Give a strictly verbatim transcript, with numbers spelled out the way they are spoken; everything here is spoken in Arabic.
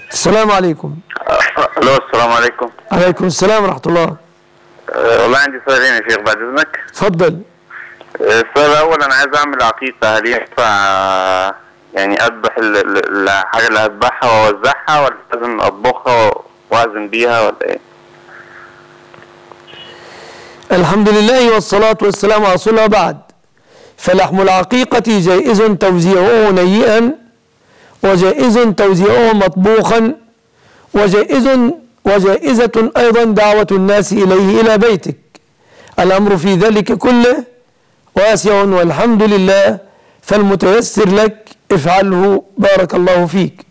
السلام عليكم. الو السلام عليكم. عليكم السلام ورحمة الله. أه والله عندي سؤالين يا شيخ بعد اذنك. اتفضل. السؤال الاول انا عايز اعمل عقيقة، هل ينفع يعني اذبح الحاجة اللي هذبحها واوزعها ولا لازم اطبخها واعزم بيها ولا ايه؟ الحمد لله والصلاة والسلام على رسول الله. بعد، فلحم العقيقة جائز توزيعه نيئا، وجائز توزيعه مطبوخا، وجائز وجائزة أيضا دعوة الناس إليه إلى بيتك. الأمر في ذلك كله واسع والحمد لله، فالمتيسر لك افعله بارك الله فيك.